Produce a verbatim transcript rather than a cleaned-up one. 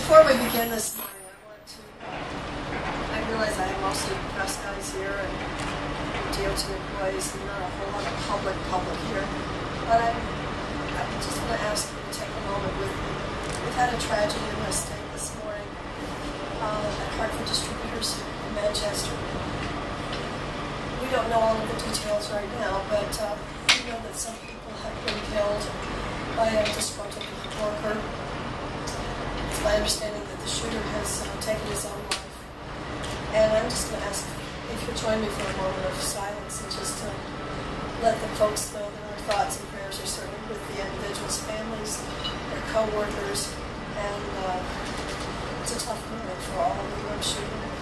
Before we begin this morning, I want to, uh, I realize I have mostly press guys here and D O T employees and not a whole lot of public public here, but I'm, I just want to ask you to take a moment with me. We've had a tragedy in my state this morning uh, at Hartford Distributors in Manchester. We don't know all of the details right now, but uh, we know that some people have been killed by a disgruntled worker. It's my understanding that the shooter has uh, taken his own life. And I'm just going to ask if you'll join me for a moment of silence and just uh, let the folks know that our thoughts and prayers are certainly with the individuals' families, their co-workers, and uh, it's a tough moment for all of them, I'm sure.